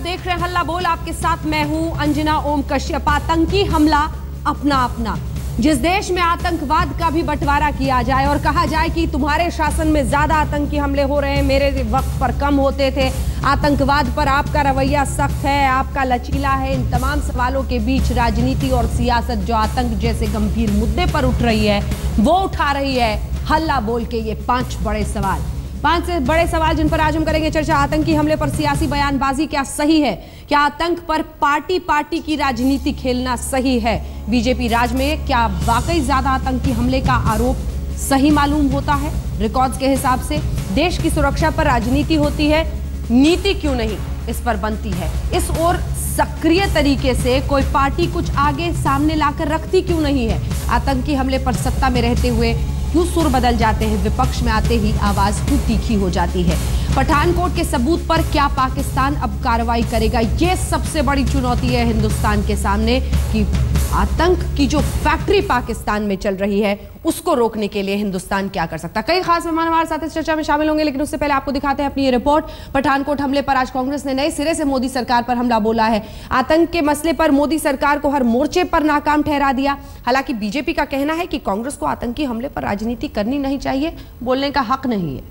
देख रहे हैं हल्ला बोल, आपके साथ मैं हूं अंजना ओम कश्यप। आतंकी हमला अपना अपना, जिस देश में आतंकवाद का भी बंटवारा किया जाए और कहा जाए कि तुम्हारे शासन में ज्यादा आतंकी हमले हो रहे हैं, मेरे वक्त पर कम होते थे, आतंकवाद पर आपका रवैया सख्त है, आपका लचीला है, इन तमाम सवालों के बीच राजनीति और सियासत जो आतंक जैसे गंभीर मुद्दे पर उठ रही है वो उठा रही है हल्ला बोल के ये 5 बड़े सवाल। 5 बड़े सवाल जिन पर आज हम करेंगे चर्चा। आतंकी हमले पर सियासी बयानबाजी क्या सही है? क्या आतंक पर पार्टी की राजनीति खेलना सही है? बीजेपी राज में क्या वाकई ज्यादा आतंकी हमले का आरोप सही मालूम होता है? रिकॉर्ड्स के हिसाब से देश की सुरक्षा पर राजनीति होती है, नीति क्यों नहीं इस पर बनती है? इस ओर सक्रिय तरीके से कोई पार्टी कुछ आगे सामने लाकर रखती क्यों नहीं है? आतंकी हमले पर सत्ता में रहते हुए क्यों सुर बदल जाते हैं? विपक्ष में आते ही आवाज क्यों तीखी हो जाती है? पठानकोट के सबूत पर क्या पाकिस्तान अब कार्रवाई करेगा? यह सबसे बड़ी चुनौती है हिंदुस्तान के सामने कि आतंक की जो फैक्ट्री पाकिस्तान में चल रही है उसको रोकने के लिए हिंदुस्तान क्या कर सकता है? कई खास मेहमान हमारे साथ इस चर्चा में शामिल होंगे, लेकिन उससे पहले आपको दिखाते हैं अपनी ये रिपोर्ट। पठानकोट हमले पर आज कांग्रेस ने नए सिरे से मोदी सरकार पर हमला बोला है। आतंक के मसले पर मोदी सरकार को हर मोर्चे पर नाकाम ठहरा दिया। हालांकि बीजेपी का कहना है कि कांग्रेस को आतंकी हमले पर राजनीति करनी नहीं चाहिए, बोलने का हक नहीं है।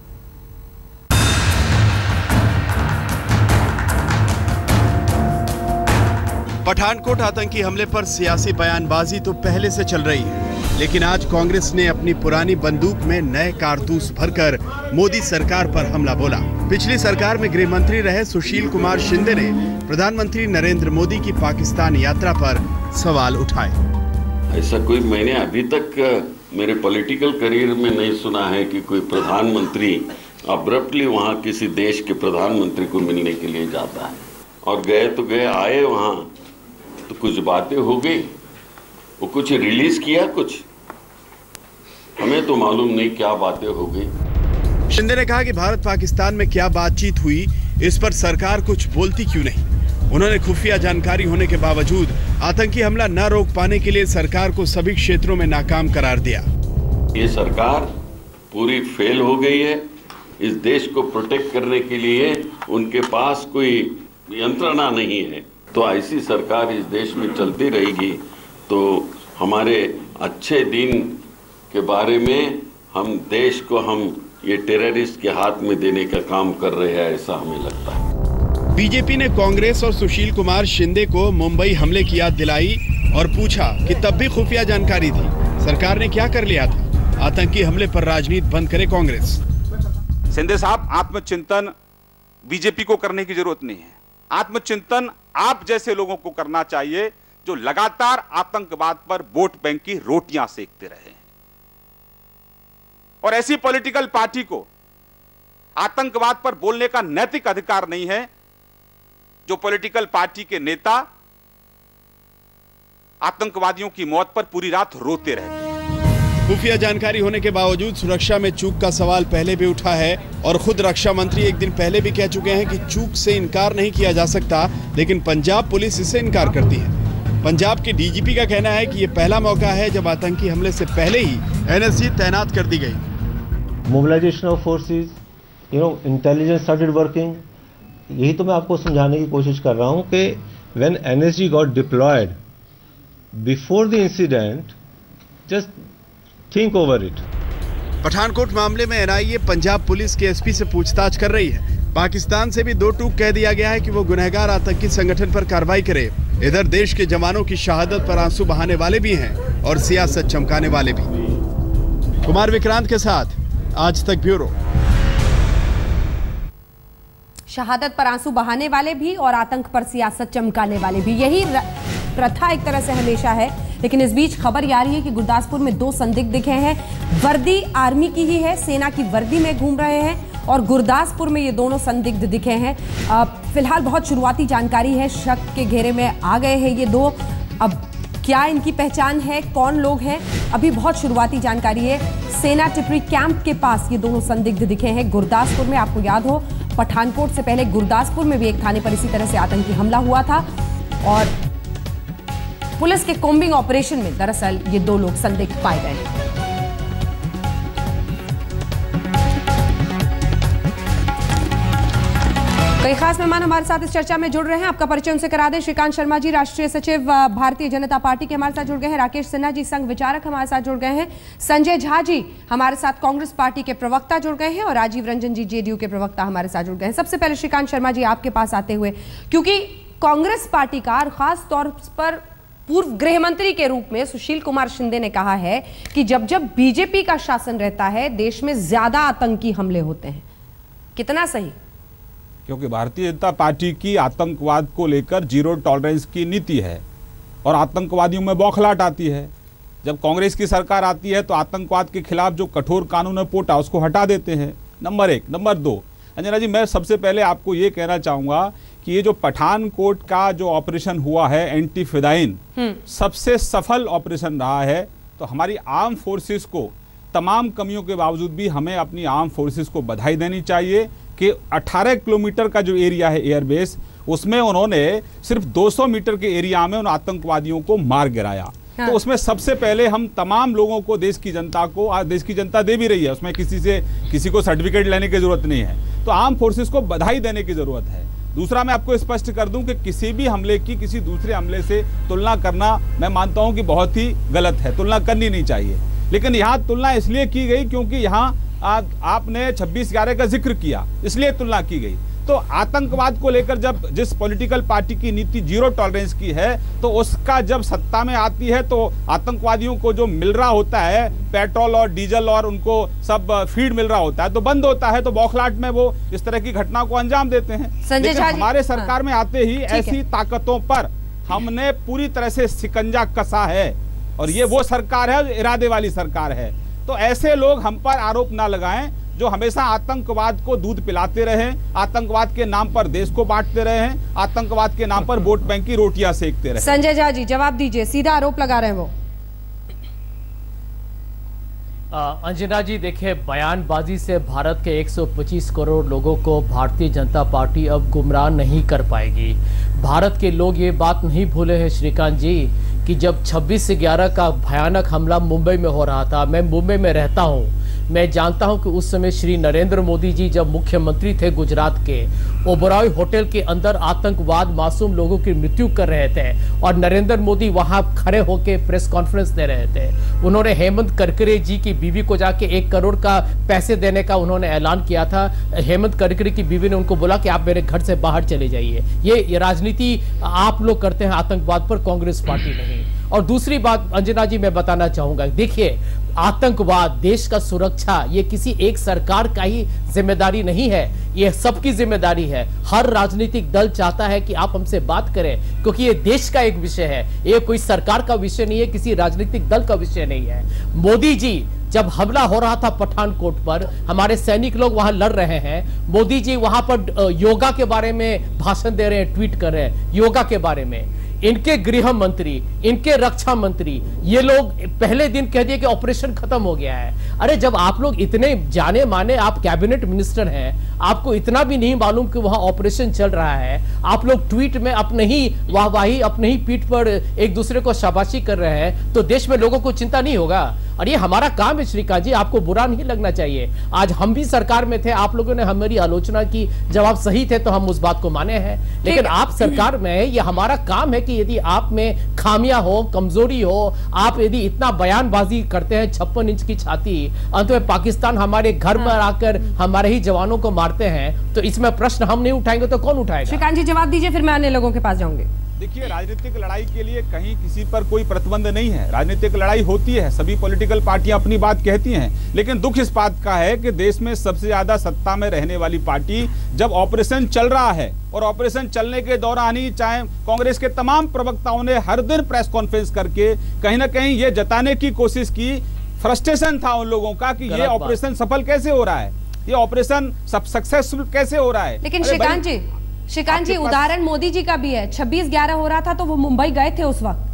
पठानकोट आतंकी हमले पर सियासी बयानबाजी तो पहले से चल रही है, लेकिन आज कांग्रेस ने अपनी पुरानी बंदूक में नए कारतूस भरकर मोदी सरकार पर हमला बोला। पिछली सरकार में गृह मंत्री रहे सुशील कुमार शिंदे ने प्रधानमंत्री नरेंद्र मोदी की पाकिस्तान यात्रा पर सवाल उठाए। ऐसा कोई मैंने अभी तक मेरे पॉलिटिकल करियर में नहीं सुना है कि कोई प्रधानमंत्री अब्रप्टली वहाँ किसी देश के प्रधानमंत्री को मिलने के लिए जाता है। और गए तो गए, आए वहाँ तो कुछ बातें हो गई, वो कुछ रिलीज किया, कुछ हमें तो मालूम नहीं क्या बातें हो गई। शिंदे ने कहा कि भारत पाकिस्तान में क्या बातचीत हुई इस पर सरकार कुछ बोलती क्यों नहीं। उन्होंने खुफिया जानकारी होने के बावजूद आतंकी हमला न रोक पाने के लिए सरकार को सभी क्षेत्रों में नाकाम करार दिया। ये सरकार पूरी फेल हो गई है। इस देश को प्रोटेक्ट करने के लिए उनके पास कोई यंत्रणा नहीं है। तो ऐसी सरकार इस देश में चलती रहेगी तो हमारे अच्छे दिन के बारे में हम देश को हम ये टेररिस्ट के हाथ में देने का काम कर रहे हैं, ऐसा हमें लगता है। बीजेपी ने कांग्रेस और सुशील कुमार शिंदे को मुंबई हमले की याद दिलाई और पूछा कि तब भी खुफिया जानकारी थी, सरकार ने क्या कर लिया था? आतंकी हमले पर राजनीति बंद करे कांग्रेस। शिंदे साहब, आत्मचिंतन बीजेपी को करने की जरूरत नहीं है। आत्मचिंतन आप जैसे लोगों को करना चाहिए जो लगातार आतंकवाद पर वोट बैंक की रोटियां सेकते रहे हैं। और ऐसी पॉलिटिकल पार्टी को आतंकवाद पर बोलने का नैतिक अधिकार नहीं है जो पॉलिटिकल पार्टी के नेता आतंकवादियों की मौत पर पूरी रात रोते रहते हैं। खुफिया जानकारी होने के बावजूद सुरक्षा में चूक का सवाल पहले भी उठा है और खुद रक्षा मंत्री एक दिन पहले भी कह चुके हैं कि चूक से इनकार नहीं किया जा सकता, लेकिन पंजाब पुलिस इसे इनकार करती है। पंजाब के डीजीपी का कहना है कि ये पहला मौका है जब आतंकी हमले से पहले ही एनएसजी तैनात कर दी गई। Mobilisation of forces, intelligence started working. यही तो मैं आपको समझाने की कोशिश कर रहा हूँ कि when NSG got deployed before the incident, just think over it. Pathankot मामले में एनआईए पंजाब पुलिस के एसपी से पूछताछ कर रही है। पाकिस्तान से भी 2 टूक कह दिया गया है कि वो गुनहगार आतंकी संगठन पर कार्रवाई करे। इधर देश के जवानों की शहादत पर आंसू बहाने वाले भी हैं और सियासत चमकाने वाले भी। कुमार विक्रांत के साथ आज तक ब्यूरो। शहादत पर आंसू बहाने वाले भी और आतंक पर सियासत चमकाने वाले भी, यही प्रथा एक तरह से हमेशा है। लेकिन इस बीच खबर ये आ रही है कि गुरदासपुर में 2 संदिग्ध दिखे हैं। वर्दी आर्मी की ही है, सेना की वर्दी में घूम रहे हैं और गुरदासपुर में ये दोनों संदिग्ध दिखे हैं। फिलहाल बहुत शुरुआती जानकारी है, शक के घेरे में आ गए हैं ये 2। अब क्या इनकी पहचान है, कौन लोग हैं, अभी बहुत शुरुआती जानकारी है। सेना टिपरी कैंप के पास ये दोनों संदिग्ध दिखे हैं गुरदासपुर में। आपको याद हो पठानकोट से पहले गुरदासपुर में भी एक थाने पर इसी तरह से आतंकी हमला हुआ था और पुलिस के कोम्बिंग ऑपरेशन में दरअसल ये 2 लोग संदिग्ध पाए गए हैं। कई कई खास मेहमान हमारे साथ इस चर्चा में जुड़ रहे हैं। आपका परिचय उनसे करा दें। श्रीकांत शर्मा जी, राष्ट्रीय सचिव भारतीय जनता पार्टी के हमारे साथ जुड़ गए हैं। राकेश सिन्हा जी, संघ विचारक हमारे साथ जुड़ गए हैं। संजय झा जी हमारे साथ कांग्रेस पार्टी के प्रवक्ता जुड़ गए हैं और राजीव रंजन जी जेडीयू के प्रवक्ता हमारे साथ जुड़ गए हैं। सबसे पहले श्रीकांत शर्मा जी आपके पास आते हुए, क्योंकि कांग्रेस पार्टी का खास तौर पर पूर्व गृह मंत्री के रूप में सुशील कुमार शिंदे ने कहा है कि जब जब बीजेपी का शासन रहता है देश में ज्यादा आतंकी हमले होते हैं। कितना सही? क्योंकि भारतीय जनता पार्टी की आतंकवाद को लेकर जीरो टॉलरेंस की नीति है और आतंकवादियों में बौखलाहट आती है। जब कांग्रेस की सरकार आती है तो आतंकवाद के खिलाफ जो कठोर कानून है पोटा उसको हटा देते हैं। नंबर एक। नंबर दो, अंजना जी, मैं सबसे पहले आपको ये कहना चाहूंगा कि ये जो पठानकोट का जो ऑपरेशन हुआ है एंटी फिदाइन, सबसे सफल ऑपरेशन रहा है। तो हमारी आर्म फोर्सेस को तमाम कमियों के बावजूद भी हमें अपनी आर्म फोर्सेस को बधाई देनी चाहिए कि 18 किलोमीटर का जो एरिया है एयरबेस, उसमें उन्होंने सिर्फ 200 मीटर के एरिया में उन आतंकवादियों को मार गिराया। हाँ। तो उसमें सबसे पहले हम तमाम लोगों को, देश की जनता को, देश की जनता दे भी रही है, उसमें किसी को सर्टिफिकेट लेने की जरूरत नहीं है। तो आर्म फोर्सेस को बधाई देने की जरूरत है। दूसरा, मैं आपको स्पष्ट कर दूं कि किसी भी हमले की किसी दूसरे हमले से तुलना करना मैं मानता हूं कि बहुत ही गलत है, तुलना करनी नहीं चाहिए। लेकिन यहाँ तुलना इसलिए की गई क्योंकि यहाँ आपने 26/11 का जिक्र किया, इसलिए तुलना की गई। तो आतंकवाद को लेकर जब जिस पॉलिटिकल पार्टी की नीति जीरो टॉलरेंस की है, तो उसका जब सत्ता में आती है तो आतंकवादियों को जो मिल रहा होता है पेट्रोल और डीजल और उनको सब फीड मिल रहा होता है तो बंद होता है, तो बौखलाहट में वो इस तरह की घटना को अंजाम देते हैं। लेकिन हमारे सरकार में आते ही ऐसी ताकतों पर हमने पूरी तरह से शिकंजा कसा है और ये वो सरकार है, इरादे वाली सरकार है। तो ऐसे लोग हम पर आरोप ना लगाएं जो हमेशा आतंकवाद को दूध पिलाते रहे, आतंकवाद के नाम पर देश को बांटते रहे हैं, आतंकवाद के नाम पर वोट बैंक की रोटियां सेकते रहे। संजय झा जी जवाब दीजिए, सीधा आरोप लगा रहे हैं वो। अंजना जी, देखिए, बयानबाजी से भारत के 125 करोड़ लोगों को भारतीय जनता पार्टी अब गुमराह नहीं कर पाएगी। भारत के लोग ये बात नहीं भूले हैं श्रीकांत जी कि जब 26/11 का भयानक हमला मुंबई में हो रहा था, मैं मुंबई में रहता हूं, मैं जानता हूं कि उस समय श्री नरेंद्र मोदी जी जब मुख्यमंत्री थे गुजरात के, ओबरॉय होटल के अंदर आतंकवाद मासूम लोगों की मृत्यु कर रहे थे और नरेंद्र मोदी वहां खड़े होकर प्रेस कॉन्फ्रेंस दे रहे थे। उन्होंने हेमंत करकरे जी की बीवी को जाके 1 करोड़ का पैसे देने का उन्होंने ऐलान किया था। हेमंत करकरे की बीवी ने उनको बोला कि आप मेरे घर से बाहर चले जाइए। ये राजनीति आप लोग करते हैं आतंकवाद पर, कांग्रेस पार्टी नहीं। और दूसरी बात अंजना जी मैं बताना चाहूंगा, देखिए, आतंकवाद, देश का सुरक्षा, ये किसी एक सरकार का ही जिम्मेदारी नहीं है, ये सबकी जिम्मेदारी है। हर राजनीतिक दल चाहता है कि आप हमसे बात करें क्योंकि ये देश का एक विषय है, ये कोई सरकार का विषय नहीं है, किसी राजनीतिक दल का विषय नहीं है। मोदी जी जब हमला हो रहा था पठानकोट पर, हमारे सैनिक लोग वहां लड़ रहे हैं, मोदी जी वहां पर योगा के बारे में भाषण दे रहे हैं, ट्वीट कर रहे हैं योगा के बारे में। इनके गृह मंत्री, इनके रक्षा मंत्री, ये लोग पहले दिन कह दिए कि ऑपरेशन खत्म हो गया है। अरे जब आप लोग इतने जाने माने, आप कैबिनेट मिनिस्टर हैं, आपको इतना भी नहीं मालूम कि वहां ऑपरेशन चल रहा है, आप लोग ट्वीट में अपने ही वाहवाही, अपने ही पीठ पर एक दूसरे को शाबाशी कर रहे हैं, तो देश में लोगों को चिंता नहीं होगा? और ये हमारा काम है श्रीकांत जी, आपको बुरा नहीं लगना चाहिए। आज हम भी सरकार में थे, आप लोगों ने हमारी आलोचना की, जब आप सही थे तो हम उस बात को माने हैं, लेकिन आप सरकार में है, ये हमारा काम है कि यदि आप में खामियां हो, कमजोरी हो, आप यदि इतना बयानबाजी करते हैं, 56 इंच की छाती, अंत में पाकिस्तान हमारे घर में आकर हमारे ही जवानों को मारते हैं, तो इसमें प्रश्न हम नहीं उठाएंगे तो कौन उठाएगा? श्रीकांत जी जवाब दीजिए, फिर मैं अन्य लोगों के पास जाऊंगी। देखिए, राजनीतिक लड़ाई के लिए कहीं किसी पर कोई प्रतिबंध नहीं है। राजनीतिक लड़ाई होती है, सभी पॉलिटिकल पार्टियां अपनी बात कहती हैं, लेकिन दुख इस बात का है कि देश में सबसे ज्यादा सत्ता में रहने वाली पार्टी जब ऑपरेशन चल रहा है, और ऑपरेशन चलने के दौरान ही चाहे कांग्रेस के तमाम प्रवक्ताओं ने हर दिन प्रेस कॉन्फ्रेंस करके कहीं ना कहीं ये जताने की कोशिश की, फ्रस्ट्रेशन था उन लोगों का कि ये ऑपरेशन सफल कैसे हो रहा है, ये ऑपरेशन सक्सेसफुल कैसे हो रहा है। लेकिन श्रीकांत जी उदाहरण मोदी जी का भी है। 26/11 हो रहा था तो वो मुंबई गए थे उस वक्त।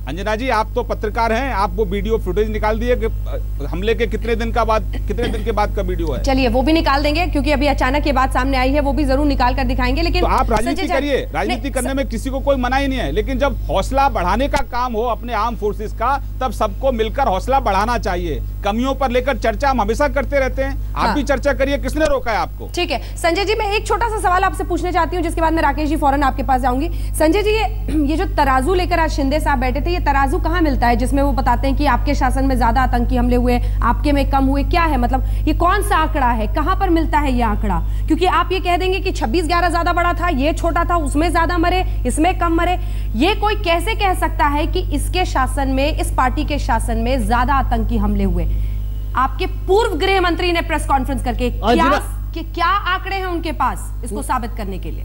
अंजना जी, आप तो पत्रकार हैं, आप वो वीडियो फुटेज निकाल दिए कि हमले के कितने दिन के बाद का वीडियो है? चलिए वो भी निकाल देंगे, क्योंकि अभी अचानक ये बात सामने आई है, वो भी जरूर निकाल कर दिखाएंगे। लेकिन तो आप राजनीति करिए, राजनीति करने में किसी को कोई मना ही नहीं है, लेकिन जब हौसला बढ़ाने का काम हो अपने आर्म फोर्सेस का, तब सबको मिलकर हौसला बढ़ाना चाहिए। कमियों पर लेकर चर्चा हम हमेशा करते रहते हैं, आप भी चर्चा करिए, किसने रोका है आपको? ठीक है संजय जी, मैं एक छोटा सा सवाल आपसे पूछने चाहती हूँ, जिसके बाद मैं राकेश जी फौरन आपके पास जाऊंगी। संजय जी, ये जो तराजू लेकर आज शिंदे साहब बैठे थे, ये तराजू कहाँ मिलता है जिसमें वो बताते हैं कि आपके शासन में ज्यादा आतंकी हमले हुए, आपके में कम हुए? क्या है मतलब, ये कौन सा आंकड़ा है, कहां पर मिलता है ये आंकड़ा? क्योंकि आप ये कह देंगे कि 26/11 ज्यादा बड़ा था, ये छोटा था, उसमें ज्यादा मरे, इसमें कम मरे। ये कोई कैसे कह सकता है कि इसके शासन में, इस पार्टी के शासन में ज्यादा आतंकी हमले हुए? आपके पूर्व गृह मंत्री ने प्रेस कॉन्फ्रेंस करके क्या आंकड़े हैं उनके पास इसको साबित करने के लिए?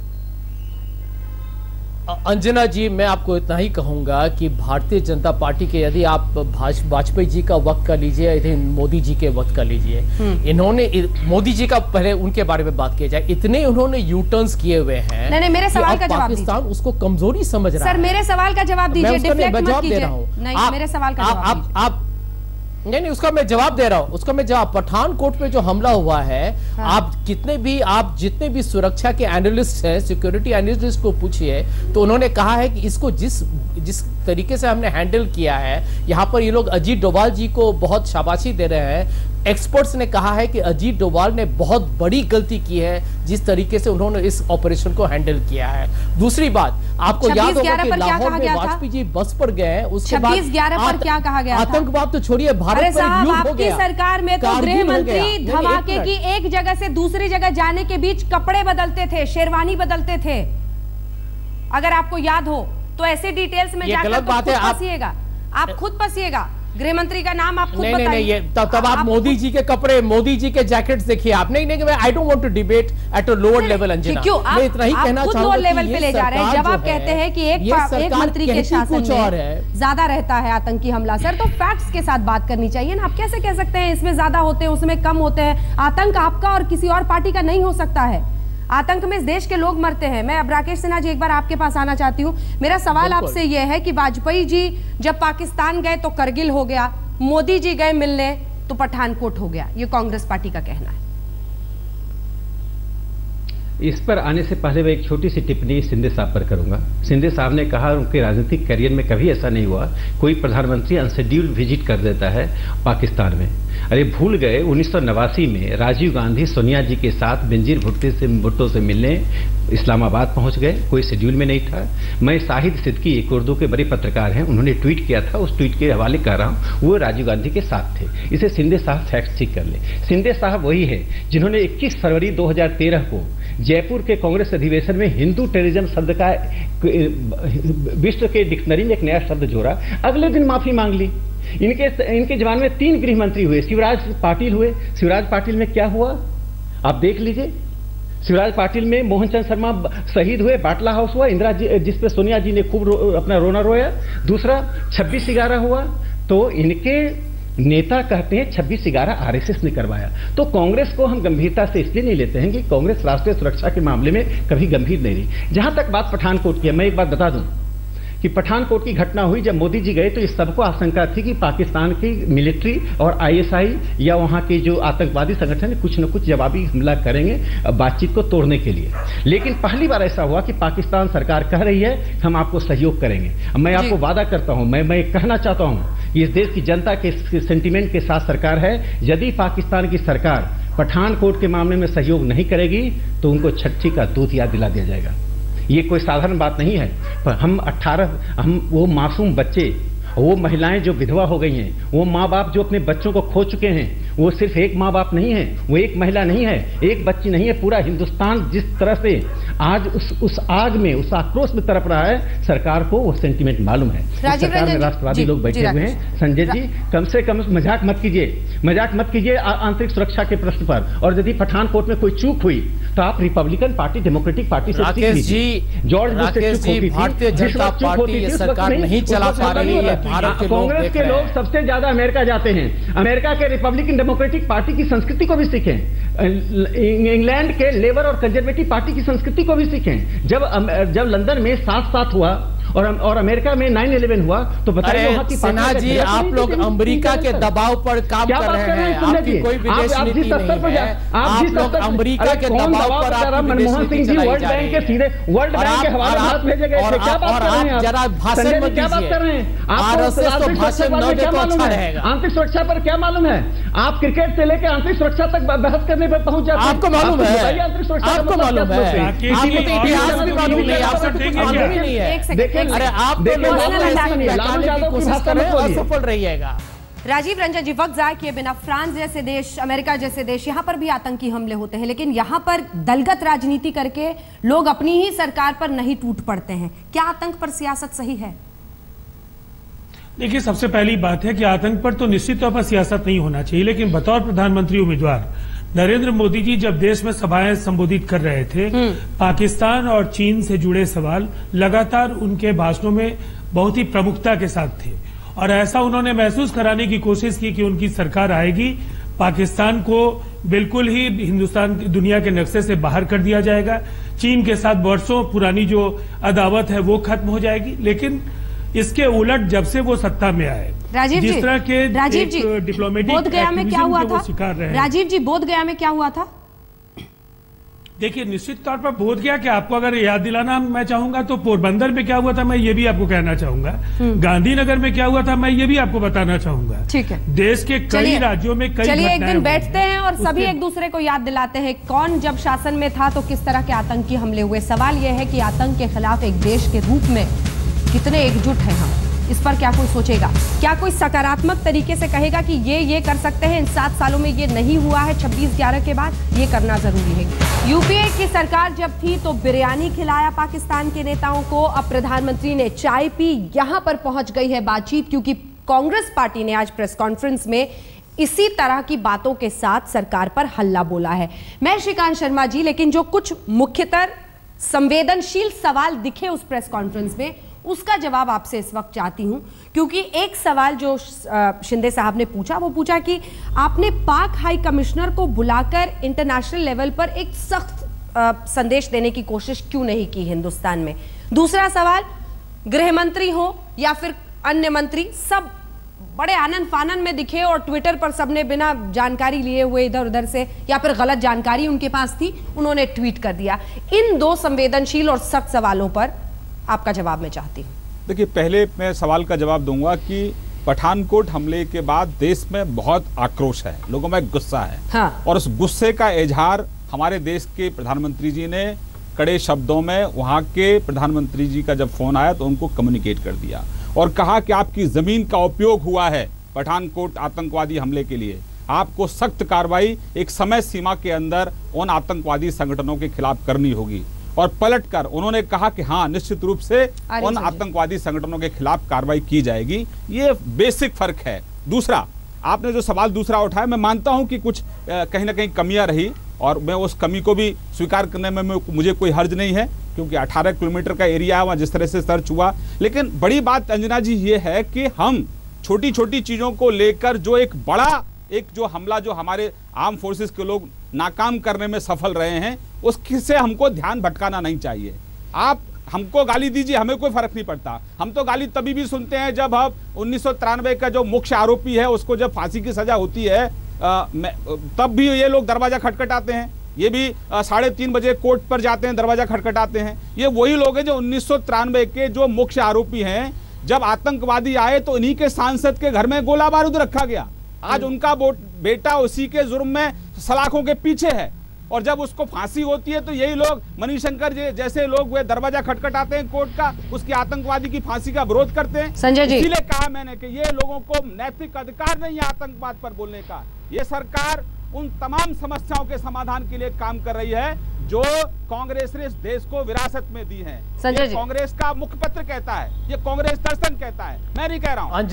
अंजना जी, मैं आपको इतना ही कहूंगा कि भारतीय जनता पार्टी के, यदि आप वाजपेयी जी का वक्त कर लीजिए, यदि मोदी जी के वक्त कर लीजिए, इन्होंने, मोदी जी का पहले उनके बारे में बात की जाए, इतने उन्होंने यू टर्न्स किए हुए हैं। नहीं, मेरे सवाल का जवाब दीजिए। पाकिस्तान उसको कमजोरी समझ रहा है। सर मेरे सवाल का जवाब दीजिए, डिफ्लेक्ट मत कीजिए। नहीं, मेरे सवाल का जवाब आप नहीं, उसका मैं जवाब दे रहा हूं, उसका मैं जवाब। पठानकोट में जो हमला हुआ है, आप जितने भी सुरक्षा के एनालिस्ट हैं, सिक्योरिटी एनालिस्ट को पूछिए, तो उन्होंने कहा है कि इसको जिस तरीके से हमने हैंडल किया है, यहाँ पर ये लोग अजीत डोभाल जी को बहुत शाबाशी दे रहे हैं। एक्सपर्ट्स ने कहा है कि अजीत डोभाल ने बहुत बड़ी गलती की है जिस तरीके से उन्होंने इस ऑपरेशन को हैंडल किया है। दूसरी बात, आपको याद होगा कि लाहौर में वाजपेयी जी बस पर गए, उसके बाद 26/11 पर क्या कहा गया? आतंकवाद तो छोड़िए, भारत पर युद्ध हो गया। सरकार में तो गृह मंत्री धमाके की एक जगह से दूसरी जगह जाने के बीच कपड़े बदलते थे, शेरवानी बदलते थे, अगर आपको याद हो तो। ऐसे डिटेल्स में जाकर तो खुद फंसिएगा, आप खुद फंसिएगा। गृह मंत्री का नाम आप खुद बताइए। नहीं, तब आप मोदी जी के कपड़े, मोदी जी के जैकेट्स देखिए आप। नहीं, I don't want to debate at a lower level Anjana. क्यों आप इतना ही कहना चाहूंगा, लोअर लेवल पे ले जा रहे हैं जब आप कहते हैं कि एक मंत्री के शासन में ज्यादा रहता है आतंकी हमला। सर तो फैक्ट्स के साथ बात करनी चाहिए ना, आप कैसे कह सकते हैं इसमें ज्यादा होते हैं उसमें कम होते हैं? आतंक आपका और किसी और पार्टी का नहीं हो सकता है। आतंक में इस देश के लोग मरते हैं। मैं अब राकेश सिन्हा जी एक बार आपके पास आना चाहती हूँ। मेरा सवाल आपसे यह है कि वाजपेयी जी जब पाकिस्तान गए तो करगिल हो गया, मोदी जी गए मिलने तो पठानकोट हो गया, ये कांग्रेस पार्टी का कहना है। इस पर आने से पहले मैं एक छोटी सी टिप्पणी शिंदे साहब पर करूंगा। शिंदे साहब ने कहा उनके राजनीतिक करियर में कभी ऐसा नहीं हुआ कोई प्रधानमंत्री अनशेड्यूल्ड विजिट कर देता है पाकिस्तान में। अरे भूल गए 1989 में राजीव गांधी सोनिया जी के साथ बेनजीर भुट्टो से मिलने इस्लामाबाद पहुंच गए, कोई शेड्यूल में नहीं था। मैं शाहिद सिद्दीकी एक उर्दू के बड़े पत्रकार हैं, उन्होंने ट्वीट किया था, उस ट्वीट के हवाले कर रहा हूं, वो राजीव गांधी के साथ थे। इसे शिंदे साहब फैक्ट चेक कर ले। शिंदे साहब वही है जिन्होंने 21 फरवरी 2013 को जयपुर के कांग्रेस अधिवेशन में हिंदू टेररिज्म शब्द का विश्व के डिक्शनरी में एक नया शब्द जोड़ा, अगले दिन माफी मांग ली। इनके जवान में 3 गृह मंत्री हुए, शिवराज पाटिल हुए। शिवराज पाटिल में क्या हुआ आप देख लीजिए। शिवराज पाटिल में मोहन चंद शर्मा शहीद हुए, बाटला हाउस हुआ, इंदिरा जी जिसपे सोनिया जी ने खूब अपना रोना रोया। दूसरा 26/11 हुआ, तो इनके नेता कहते हैं 26/11 आरएसएस ने करवाया। तो कांग्रेस को हम गंभीरता से इसलिए नहीं लेते हैं कि कांग्रेस राष्ट्रीय सुरक्षा के मामले में कभी गंभीर नहीं रही। जहां तक बात पठानकोट की है, मैं एक बात बता दूं कि पठानकोट की घटना हुई जब मोदी जी गए तो इस सबको आशंका थी कि पाकिस्तान की मिलिट्री और आईएसआई या वहां के जो आतंकवादी संगठन कुछ न कुछ जवाबी हमला करेंगे बातचीत को तोड़ने के लिए। लेकिन पहली बार ऐसा हुआ कि पाकिस्तान सरकार कह रही है हम आपको सहयोग करेंगे। मैं आपको वादा करता हूं, मैं कहना चाहता हूं कि इस देश की जनता के सेंटिमेंट के साथ सरकार है। यदि पाकिस्तान की सरकार पठानकोट के मामले में सहयोग नहीं करेगी तो उनको छठी का दूध याद दिला दिया जाएगा। ये कोई साधारण बात नहीं है। पर हम वो मासूम बच्चे, वो महिलाएं जो विधवा हो गई हैं, वो माँ बाप जो अपने बच्चों को खो चुके हैं, वो सिर्फ एक माँ बाप नहीं है, वो एक महिला नहीं है, एक बच्ची नहीं है। पूरा हिंदुस्तान जिस तरह से आज उस आग में, उस आक्रोश में तड़प रहा है, सरकार को वो सेंटिमेंट मालूम है। सरकार में राष्ट्रवादी लोग बैठे हुए हैं। संजय जी कम से कम मजाक मत कीजिए आंतरिक सुरक्षा के प्रश्न पर। और यदि पठानकोट में कोई चूक हुई तो आप रिपब्लिकन पार्टी, डेमोक्रेटिक पार्टी से राकेश जी, भारतीय जनता पार्टी ये सरकार नहीं चला पा रही है। कांग्रेस के लोग सबसे ज्यादा अमेरिका जाते हैं। अमेरिका के रिपब्लिकन डेमोक्रेटिक पार्टी की संस्कृति को भी सीखें, इंग्लैंड के लेबर और कंजर्वेटिव पार्टी की संस्कृति को भी सीखें। जब लंदन में 7/7 हुआ और अमेरिका में 9/11 हुआ तो बताइए वहां की सिन्हा जी, आप लोग अमेरिका के दबाव पर काम कर रहे हैं, आपकी कोई विदेश नीति नहीं है, आप लोग अमेरिका के दबाव पर मनमोहन सिंह जी वर्ल्ड बैंक के सीधे वर्ल्ड बैंक के हवाले हाथ भेजे गए थे। क्या बात कर रहे हैं आप? जरा भाषण मत क्या बात कर रहे हैं आप? आरएसएस तो भाषण न दे तो अच्छा रहेगा। आंतरिक सुरक्षा पर क्या मालूम है? आप क्रिकेट से लेकर आंतरिक सुरक्षा तक बहस करने पर पहुंच जाते हैं। आपको मालूम है? आपको मालूम है? आपको तो इतिहास भी मालूम नहीं, आपको तो कुछ मालूम ही नहीं है। अरे आप तो लोगों को लगाने की कोशिश कर रहे हैं, असफल रहिएगा। राजीव रंजन जी, वक्त जाए किए बिना, फ्रांस जैसे देश, अमेरिका जैसे देश, यहाँ पर भी आतंकी हमले होते हैं, लेकिन यहाँ पर दलगत राजनीति करके लोग अपनी ही सरकार पर नहीं टूट पड़ते हैं। क्या आतंक पर सियासत सही है? देखिए, सबसे पहली बात है कि आतंक पर तो निश्चित तौर पर सियासत नहीं होना चाहिए, लेकिन बतौर प्रधानमंत्री उम्मीदवार नरेंद्र मोदी जी जब देश में सभाएं संबोधित कर रहे थे, पाकिस्तान और चीन से जुड़े सवाल लगातार उनके भाषणों में बहुत ही प्रमुखता के साथ थे और ऐसा उन्होंने महसूस कराने की कोशिश की कि उनकी सरकार आएगी, पाकिस्तान को बिल्कुल ही हिंदुस्तान दुनिया के नक्शे से बाहर कर दिया जाएगा, चीन के साथ वर्षों पुरानी जो अदावत है वो खत्म हो जाएगी। लेकिन इसके उलट जब से वो सत्ता में आए, जिस तरह के डिप्लोमेटिक बोधगया में क्या हुआ था? शिकार रहे। राजीव जी, बोधगया में क्या हुआ था? देखिए, निश्चित तौर पर बोधगया कि आपको अगर याद दिलाना मैं चाहूंगा तो पोरबंदर में क्या हुआ था मैं ये भी आपको कहना चाहूंगा, गांधीनगर में क्या हुआ था मैं ये भी आपको बताना चाहूंगा। ठीक है, देश के कई राज्यों में कई चलिए एक दिन बैठते हैं और सभी एक दूसरे को याद दिलाते हैं कौन जब शासन में था तो किस तरह के आतंकी हमले हुए। सवाल यह है कि आतंक के खिलाफ एक देश के रूप में कितने एकजुट हैं हम, इस पर क्या कोई सोचेगा? क्या कोई सकारात्मक तरीके से कहेगा कि ये कर सकते हैं, इन 7 सालों में ये नहीं हुआ है, 26/11 के बाद ये करना जरूरी है। यूपीए की सरकार जब थी तो बिरयानी खिलाया पाकिस्तान के नेताओं को, अब प्रधानमंत्री ने चाय पी, यहां पर पहुंच गई है बातचीत, क्योंकि कांग्रेस पार्टी ने आज प्रेस कॉन्फ्रेंस में इसी तरह की बातों के साथ सरकार पर हल्ला बोला है। मैं श्रीकांत शर्मा जी, लेकिन जो कुछ मुख्यतर संवेदनशील सवाल दिखे उस प्रेस कॉन्फ्रेंस में, उसका जवाब आपसे इस वक्त चाहती हूं, क्योंकि एक सवाल जो शिंदे साहब ने पूछा वो पूछा कि आपने पाक हाई कमिश्नर को बुलाकर इंटरनेशनल लेवल पर एक सख्त संदेश देने की कोशिश क्यों नहीं की हिंदुस्तान में। दूसरा सवाल, गृह मंत्री हो या फिर अन्य मंत्री, सब बड़े आनंद फानन में दिखे और ट्विटर पर सबने बिना जानकारी लिए हुए इधर उधर से या फिर गलत जानकारी उनके पास थी, उन्होंने ट्वीट कर दिया। इन दो संवेदनशील और सख्त सवालों पर आपका जवाब मैं चाहती हूं। देखिए, पहले मैं सवाल का जवाब दूंगा कि पठानकोट हमले के बाद देश में बहुत आक्रोश है, लोगों में गुस्सा है। हाँ। और उस गुस्से का इजहार हमारे देश के प्रधानमंत्री जी ने कड़े शब्दों में वहां के प्रधानमंत्री जी का जब फोन आया तो उनको कम्युनिकेट कर दिया और कहा कि आपकी जमीन का उपयोग हुआ है पठानकोट आतंकवादी हमले के लिए, आपको सख्त कार्रवाई एक समय सीमा के अंदर उन आतंकवादी संगठनों के खिलाफ करनी होगी। और पलटकर उन्होंने कहा कि हाँ, निश्चित रूप से उन आतंकवादी संगठनों के खिलाफ कार्रवाई की जाएगी। ये बेसिक फर्क है। दूसरा, आपने जो सवाल दूसरा उठाया, मैं मानता हूं कि कुछ कहीं ना कहीं कमियां रही और मैं उस कमी को भी स्वीकार करने में मुझे कोई हर्ज नहीं है, क्योंकि 18 किलोमीटर का एरिया है वहां जिस तरह से सर्च हुआ। लेकिन बड़ी बात अंजना जी ये है कि हम छोटी छोटी चीजों को लेकर जो एक बड़ा जो हमला जो हमारे आर्म फोर्सेस के लोग नाकाम करने में सफल रहे हैं, उससे हमको ध्यान भटकाना नहीं चाहिए। आप हमको गाली दीजिए, हमें कोई फर्क नहीं पड़ता। हम तो गाली तभी भी सुनते हैं जब हम 1993 का जो मुख्य आरोपी है उसको जब फांसी की सजा होती है, तब भी ये लोग दरवाजा खटखटाते हैं। ये भी 3:30 बजे कोर्ट पर जाते हैं, दरवाजा खटखटाते हैं। ये वही लोग हैं जो 1993 के जो मुख्य आरोपी हैं। जब आतंकवादी आए तो इन्हीं के सांसद के घर में गोला बारूद रखा गया। आज उनका बेटा उसी के जुर्म में सलाखों के पीछे है और जब उसको फांसी होती है तो यही लोग, मणिशंकर जैसे लोग, वे दरवाजा खटखटाते हैं कोर्ट का, उसकी आतंकवादी की फांसी का विरोध करते हैं। संजय जी, इसीलिए कहा मैंने कि ये लोगों को नैतिक अधिकार नहीं है आतंकवाद पर बोलने का। ये सरकार उन तमाम समस्याओं के समाधान के लिए काम कर रही है जो कांग्रेस ने इस देश को विरासत में दी है। संजय जी, कांग्रेस का मुखपत्र कहता है, ये कांग्रेस दर्शन कहता है, मैं नहीं कह रहा हूं।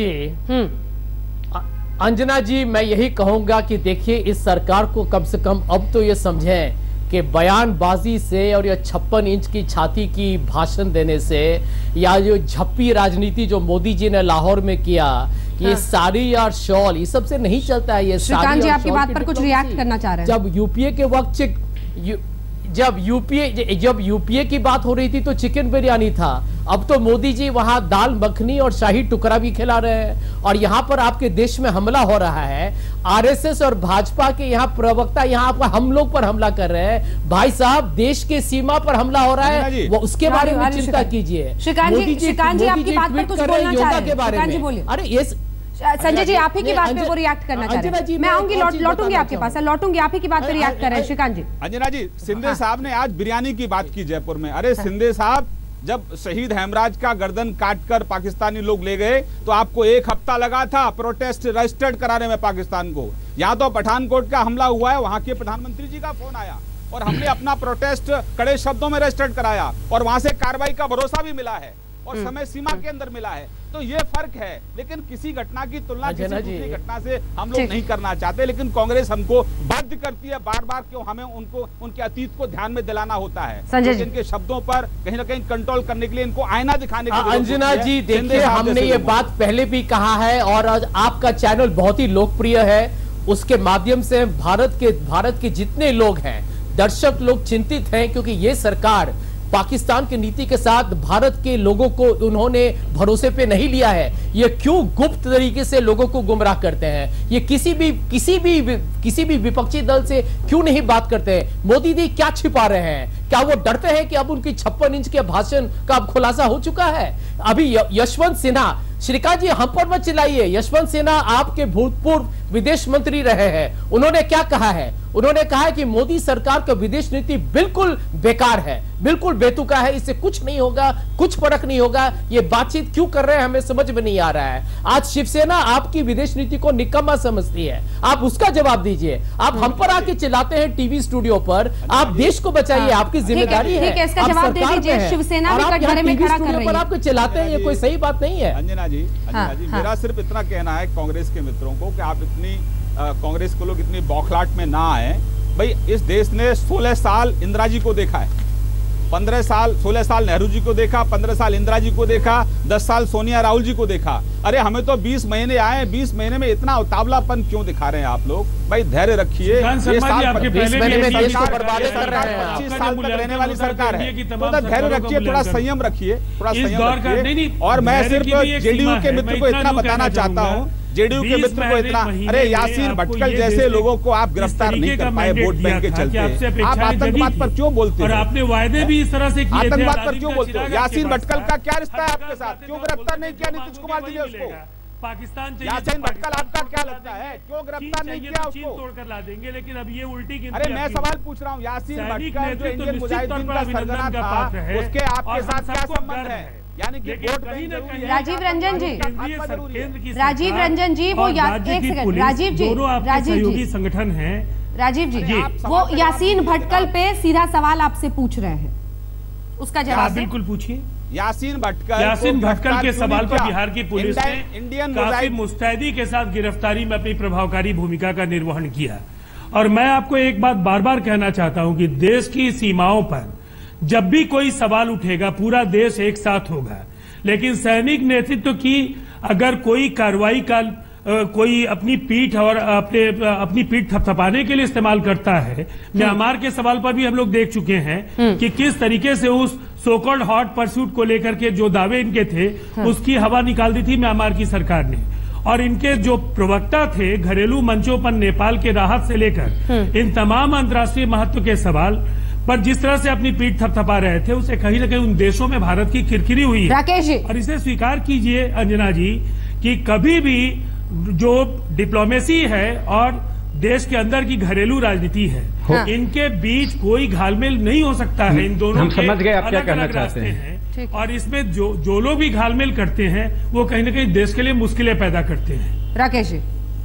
अंजना जी, मैं यही कहूंगा कि देखिए, इस सरकार को कम से कम अब तो ये समझें कि बयानबाजी से और ये 56 इंच की छाती की भाषण देने से या जो झप्पी राजनीति जो मोदी जी ने लाहौर में किया, ये साड़ी और शॉल, ये सबसे नहीं चलता है। ये श्रीकांत जी आपकी बात पर कुछ रिएक्ट करना चाह रहे हैं। जब यूपीए के वक्त जब यूपीए की बात हो रही थी तो चिकन बिरयानी था। अब तो मोदी जी वहां दाल मखनी और शाही टुकड़ा भी खिला रहे हैं, और यहां पर आपके देश में हमला हो रहा है। आरएसएस और भाजपा के यहां प्रवक्ता यहां पर हम लोग पर हमला कर रहे हैं। भाई साहब, देश के सीमा पर हमला हो रहा है, वो उसके बारे में चिंता कीजिए। श्रीकांत जी आपकी बात पर कुछ बोलना चाह रहे हैं? श्रीकांत जी बोलिए। अरे ये संजय जी आप ही की बात पे वो रिएक्ट करना चाह रहे हैं। मैं आऊंगी, लौटूंगी आपके पास, लौटूंगी, आप ही की बात पे रिएक्ट कर रहे हैं। श्रीकांत जी। अंजना जी, सिंधे साहब ने आज बिरयानी की बात की जयपुर में। अरे सिंधे साहब, जब शहीद हेमराज का गर्दन काटकर पाकिस्तानी लोग ले गए तो आपको 1 हफ्ता लगा था प्रोटेस्ट रजिस्टर्ड कराने में पाकिस्तान को। यहाँ तो पठानकोट का हमला हुआ है, वहां के प्रधानमंत्री जी का फोन आया और हमने अपना प्रोटेस्ट कड़े शब्दों में रजिस्टर्ड कराया और वहां से कार्रवाई का भरोसा भी मिला है और समय सीमा के अंदर मिला है। तो ये फर्क है, लेकिन किसी घटना की तुलना किसी दूसरी घटना से हम लोग नहीं करना चाहते, लेकिन कांग्रेस हमको बाध्य करती है बार बार, क्यों हमें उनको उनके अतीत को ध्यान में दिलाना होता है। तो इनके शब्दों पर कहीं ना कहीं कंट्रोल करने के लिए इनको आईना दिखाने की अंजना जी देखिए, हमने ये बात पहले भी कहा है और आपका चैनल बहुत ही लोकप्रिय है, उसके माध्यम से भारत के जितने लोग हैं, दर्शक लोग चिंतित हैं, क्योंकि ये सरकार पाकिस्तान की नीति के साथ भारत के लोगों को उन्होंने भरोसे पे नहीं लिया है। ये क्यों गुप्त तरीके से लोगों को गुमराह करते हैं? ये किसी भी विपक्षी दल से क्यों नहीं बात करते हैं? मोदी जी क्या छिपा रहे हैं? क्या वो डरते हैं कि अब उनकी 56 इंच के भाषण का अब खुलासा हो चुका है? अभी यशवंत सिन्हा, श्रीकांत जी हम पर मत चिल्लाइए, यशवंत सिन्हा आपके भूतपूर्व विदेश मंत्री रहे हैं, उन्होंने क्या कहा है? उन्होंने कहा है कि मोदी सरकार का विदेश नीति बिल्कुल बेकार है, बिल्कुल बेतुका है, इससे कुछ नहीं होगा, कुछ फर्क नहीं होगा। ये बातचीत क्यों कर रहे हैं हमें समझ में नहीं आ रहा है। आज शिवसेना आपकी विदेश नीति को निकम्मा समझती है, आप उसका जवाब दीजिए। आप हम पर आके चिल्लाते हैं टीवी स्टूडियो पर, आप देश को बताइए, आपकी जिम्मेदारी है, इसका जवाब दे दीजिए। शिवसेना भी कटघरे में खड़ा कर रही है, आपको चिल्लाते हैं, ये कोई सही बात नहीं है। अंजना जी, मेरा सिर्फ इतना कहना है कांग्रेस के मित्रों को कि आप इतनी कांग्रेस को लोग इतनी बौखलाहट में ना आए। भाई इस देश ने 16 साल इंदिरा जी को देखा है, 16 साल नेहरू जी को देखा, 15 साल इंदिरा जी को देखा, 10 साल सोनिया राहुल जी को देखा। अरे हमें तो 20 महीने आए, 20 महीने में इतना उतावलापन क्यों दिखा रहे हैं आप लोग? भाई धैर्य रखिए, ये साल 25 साल तक रहने वाली सरकार है, तो धैर्य रखिए, थोड़ा संयम रखिए, और मैं सिर्फ जेडीयू के मित्र को इतना बताना चाहता हूँ, जेडीयू के मित्र को इतना, अरे यासीन भटकल जैसे लोगों को आप गिरफ्तार नहीं कर पाए वोट बैंक के चलते, आप आतंकवाद पर क्यों बोलते और आपने वायदे भी इस तरह से किए थे, आतंकवाद पर क्यों बोलते हो? यासीन भटकल का क्या रिश्ता है आपके साथ? क्यों गिरफ्तार नहीं किया नीतीश कुमार जी ने उसको? पाकिस्तान यासीन भटकल आपका क्या लगता है, क्यों गिरफ्तार नहीं किया उसको? तोड़कर ला देंगे, लेकिन अब ये उल्टी गिनती। अरे मैं सवाल पूछ रहा हूँ, यासीन भटकल जो इंडियन मुजाहिदीन का सरगना था, उसके आपके साथ क्या संबंध है? यानी कि वोट राजीव रंजन जी, राजीव रंजन जी, वो एक सेकंड, राजीव जी, राजीव जी संगठन है, राजीव जी, वो यासीन भटकल पे सीधा सवाल आपसे पूछ रहे हैं, उसका जवाब बिल्कुल पूछिए। यासीन भटकल के सवाल पर बिहार की पुलिस ने काफी मुस्तैदी के साथ गिरफ्तारी में अपनी प्रभावकारी भूमिका का निर्वहन किया। और मैं आपको एक बात बार बार कहना चाहता हूं कि देश की सीमाओं पर जब भी कोई सवाल उठेगा पूरा देश एक साथ होगा, लेकिन सैनिक नेतृत्व की अगर कोई कार्रवाई का कोई अपनी पीठ और अपनी पीठ थपथपाने के लिए इस्तेमाल करता है, म्यांमार के सवाल पर भी हम लोग देख चुके हैं कि किस तरीके से उस सोकॉल्ड हॉट परस्यूट को लेकर के जो दावे इनके थे उसकी हवा निकाल दी थी म्यांमार की सरकार ने। और इनके जो प्रवक्ता थे घरेलू मंचों पर नेपाल के राहत से लेकर इन तमाम अंतर्राष्ट्रीय महत्व के सवाल पर जिस तरह से अपनी पीठ थपथपा रहे थे, उसे कहीं न कहीं उन देशों में भारत की किरकिरी हुई है। राकेश जी, और इसे स्वीकार कीजिए अंजना जी कि कभी भी जो डिप्लोमेसी है और देश के अंदर की घरेलू राजनीति है, इनके बीच कोई घालमेल नहीं हो सकता है। इन दोनों हम समझ गए आप क्या कहना चाहते हैं, और इसमें जो लोग भी घालमेल करते हैं वो कहीं न कहीं देश के लिए मुश्किलें पैदा करते हैं। राकेश जी,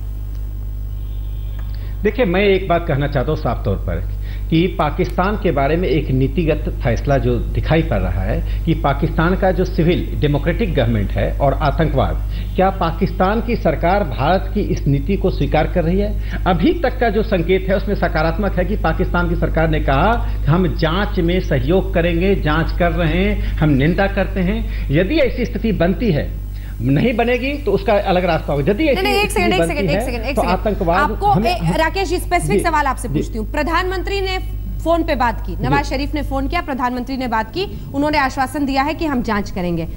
देखिए मैं एक बात कहना चाहता हूं साफ तौर पर कि पाकिस्तान के बारे में एक नीतिगत फैसला जो दिखाई पड़ रहा है कि पाकिस्तान का जो सिविल डेमोक्रेटिक गवर्नमेंट है और आतंकवाद, क्या पाकिस्तान की सरकार भारत की इस नीति को स्वीकार कर रही है? अभी तक का जो संकेत है उसमें सकारात्मक है कि पाकिस्तान की सरकार ने कहा कि हम जांच में सहयोग करेंगे, जांच कर रहे हैं, हम निंदा करते हैं। यदि ऐसी स्थिति बनती है, नहीं बनेगी तो उसका अलग रास्ता होगा। यदि एक सेकंड आतंकवाद, आपको राकेश जी स्पेसिफिक सवाल आपसे पूछती हूँ। प्रधानमंत्री ने फोन पे बात की, नवाज शरीफ ने फोन किया, प्रधानमंत्री ने बात की, उन्होंने आश्वासन दिया है कि हम जांच करेंगे।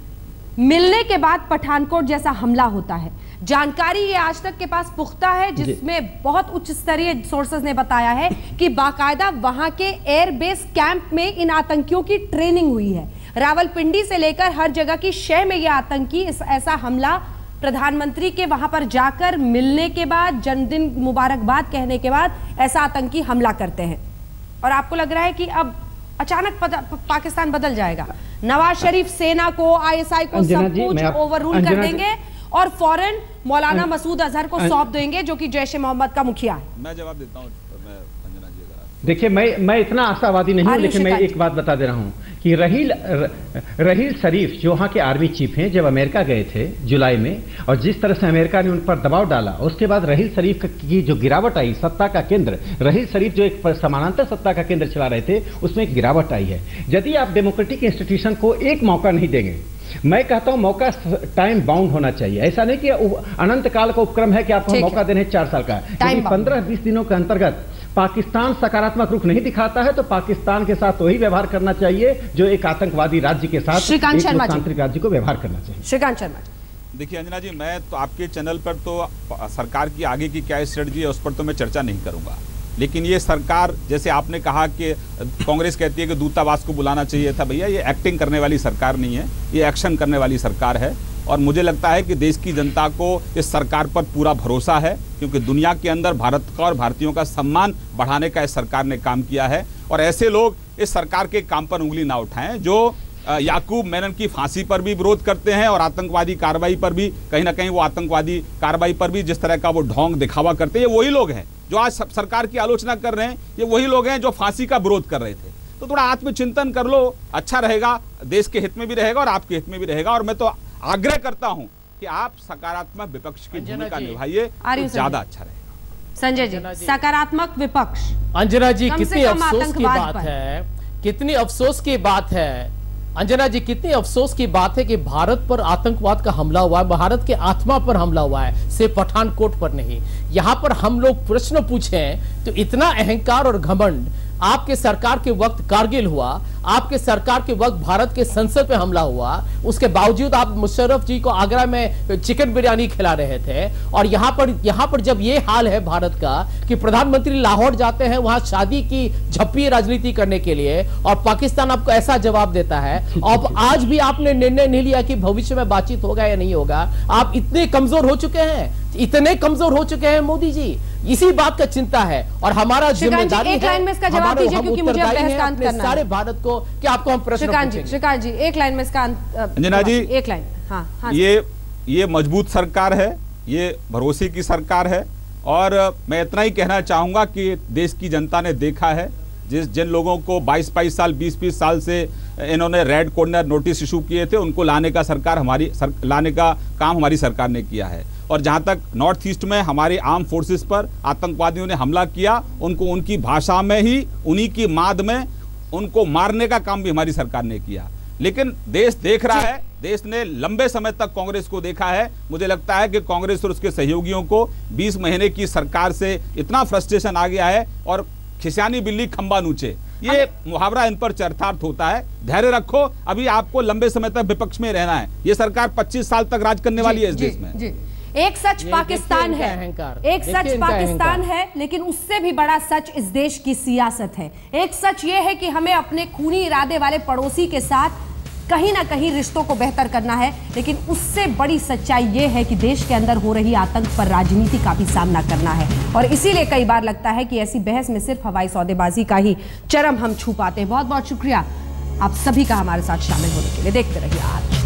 मिलने के बाद पठानकोट जैसा हमला होता है, जानकारी ये आज तक के पास पुख्ता है, जिसमें बहुत उच्च स्तरीय सोर्सेज ने बताया है कि बाकायदा वहां के एयरबेस कैंप में इन आतंकियों की ट्रेनिंग हुई है। रावलपिंडी से लेकर हर जगह की शय में ये आतंकी ऐसा हमला प्रधानमंत्री के वहां पर जाकर मिलने के बाद, जन्मदिन मुबारकबाद कहने के बाद ऐसा आतंकी हमला करते हैं। और आपको लग रहा है कि अब अचानक पाकिस्तान बदल जाएगा, नवाज शरीफ सेना को, आईएसआई को सब कुछ ओवररूल कर देंगे और फौरन मौलाना मसूद अजहर को सौंप देंगे, जो कि जैश ए मोहम्मद का मुखिया है। मैं जवाब देता हूं। देखिए, मैं इतना आशावादी नहीं हूं, लेकिन मैं एक बात बता दे रहा हूं कि रहील शरीफ जो वहाँ के आर्मी चीफ हैं, जब अमेरिका गए थे जुलाई में, और जिस तरह से अमेरिका ने उन पर दबाव डाला, उसके बाद रहील शरीफ की जो गिरावट आई, सत्ता का केंद्र, रहील शरीफ जो एक समानांतर सत्ता का केंद्र चला रहे थे, उसमें एक गिरावट आई है। यदि आप डेमोक्रेटिक इंस्टीट्यूशन को एक मौका नहीं देंगे, मैं कहता हूं मौका टाइम बाउंड होना चाहिए। ऐसा नहीं कि अनंत काल का उपक्रम है कि आपको मौका देने 4 साल का, 15-20 दिनों के अंतर्गत पाकिस्तान सकारात्मक रुख नहीं दिखाता है तो पाकिस्तान के साथ वही व्यवहार करना चाहिए जो एक आतंकवादी राज्य के साथ एक लोकतांत्रिक राज्य को व्यवहार करना चाहिए। श्रीकांत शर्मा, देखिए अंजना जी, मैं तो आपके चैनल पर तो सरकार की आगे की क्या स्ट्रेटजी है उस पर तो मैं चर्चा नहीं करूंगा, लेकिन ये सरकार, जैसे आपने कहा कि कांग्रेस कहती है कि दूतावास को बुलाना चाहिए था, भैया ये एक्टिंग करने वाली सरकार नहीं है, ये एक्शन करने वाली सरकार है। और मुझे लगता है कि देश की जनता को इस सरकार पर पूरा भरोसा है, क्योंकि दुनिया के अंदर भारत का और भारतीयों का सम्मान बढ़ाने का इस सरकार ने काम किया है। और ऐसे लोग इस सरकार के काम पर उंगली ना उठाएं जो याकूब मेनन की फांसी पर भी विरोध करते हैं और आतंकवादी कार्रवाई पर भी, कहीं ना कहीं वो आतंकवादी कार्रवाई पर भी जिस तरह का वो ढोंग दिखावा करते हैं, ये वही लोग हैं जो आज सरकार की आलोचना कर रहे हैं, ये वही लोग हैं जो फांसी का विरोध कर रहे थे। तो थोड़ा आत्मचिंतन कर लो, अच्छा रहेगा, देश के हित में भी रहेगा और आपके हित में भी रहेगा। और मैं तो आग्रह करता हूं कि आप सकारात्मक विपक्ष की भूमिका निभाइए, तो ज्यादा अच्छा रहेगा। संजय जी, सकारात्मक विपक्ष। अंजना जी, कितनी अफसोस की बात है, कितनी अफसोस की बात है अंजना जी, कितनी अफसोस की बात है कि भारत पर आतंकवाद का हमला हुआ है, भारत के आत्मा पर हमला हुआ है, सिर्फ पठानकोट पर नहीं। यहां पर हम लोग प्रश्न पूछें तो इतना अहंकार और घमंड, आपके सरकार के वक्त कारगिल हुआ, आपके सरकार के वक्त भारत के संसद पे हमला हुआ, उसके बावजूद आप मुशर्रफ जी को आगरा में चिकन बिरयानी खिला रहे थे। और यहाँ पर जब ये हाल है भारत का कि प्रधानमंत्री लाहौर जाते हैं वहां शादी की झप्पी राजनीति करने के लिए और पाकिस्तान आपको ऐसा जवाब देता है, और आज भी आपने निर्णय नहीं लिया कि भविष्य में बातचीत होगा या नहीं होगा। आप इतने कमजोर हो चुके हैं, इतने कमजोर हो चुके हैं मोदी जी, इसी बात का चिंता है। और हमारा जिम्मेदारी है, एक लाइन में इसका जवाब दीजिए क्योंकि मुझे बहस का अंत करना है सारे भारत को कि आपको हम प्रश्न पूछेंगे। श्रीकांत जी, एक लाइन में इसका अंजना जी, एक लाइन। हाँ, ये मजबूत सरकार है, ये भरोसे की सरकार है। और मैं इतना ही कहना चाहूंगा कि देश की जनता ने देखा है, जिन लोगों को 22-22 साल 20-20 साल से इन्होंने रेड कॉर्नर नोटिस इशू किए थे, उनको लाने का काम हमारी सरकार ने किया है। और जहां तक नॉर्थ ईस्ट में हमारे आर्म फोर्सेस पर आतंकवादियों ने हमला किया, उनको उनकी भाषा में ही, उन्हीं की माद में उनको मारने का काम भी हमारी सरकार ने किया। लेकिन देश देख रहा है, देश ने लंबे समय तक कांग्रेस को देखा है। मुझे लगता है कि कांग्रेस और उसके सहयोगियों को 20 महीने की सरकार से इतना फ्रस्ट्रेशन आ गया है, और खिसियानी बिल्ली खंबा नूचे, ये मुहावरा इन पर चरितार्थ होता है। धैर्य रखो, अभी आपको लंबे समय तक विपक्ष में रहना है। ये सरकार 25 साल तक राज करने वाली है इस देश में। एक सच पाकिस्तान है, एक सच पाकिस्तान है, लेकिन उससे भी बड़ा सच इस देश की सियासत है। एक सच ये है कि हमें अपने खूनी इरादे वाले पड़ोसी के साथ कहीं ना कहीं रिश्तों को बेहतर करना है, लेकिन उससे बड़ी सच्चाई ये है कि देश के अंदर हो रही आतंक पर राजनीति का भी सामना करना है। और इसीलिए कई बार लगता है कि ऐसी बहस में सिर्फ हवाई सौदेबाजी का ही चरम हम छू पाते हैं। बहुत बहुत शुक्रिया आप सभी का हमारे साथ शामिल होने के लिए। देखते रहिए आज।